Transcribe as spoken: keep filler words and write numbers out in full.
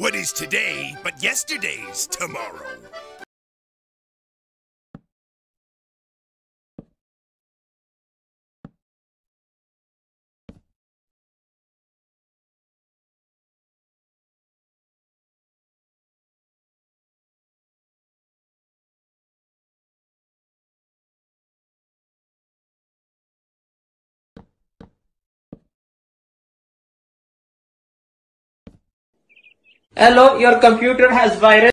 What is today but yesterday's tomorrow? Hello, your computer has virus.